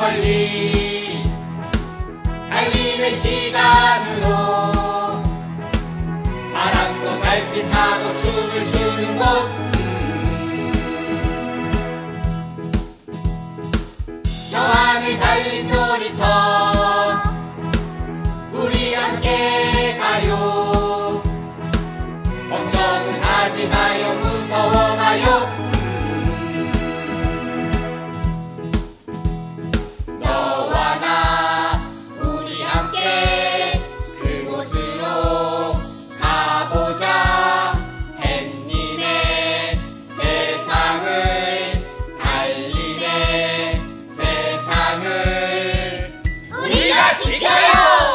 멀리 달림의 시간으로 바람도 달빛하고 춤을 추는 곳 저 하늘 달린 놀이터 우리 함께 가요. 걱정은 하지 마요. 무서워 마요. 너와 나 우리 함께 그곳으로 가보자. 햇님의 세상을 달님의 세상을 우리가 지켜요.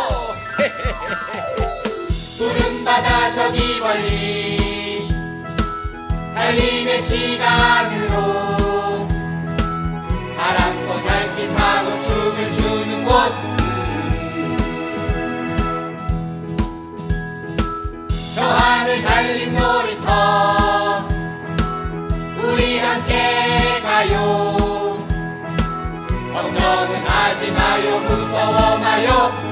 푸른 바다 저기 멀리 달림의 시간으로 바람도 달빛하고 춤을 추는 곳 저 하늘 달린 놀이터 우리 함께 가요. 걱정은 하지 마요. 무서워 마요.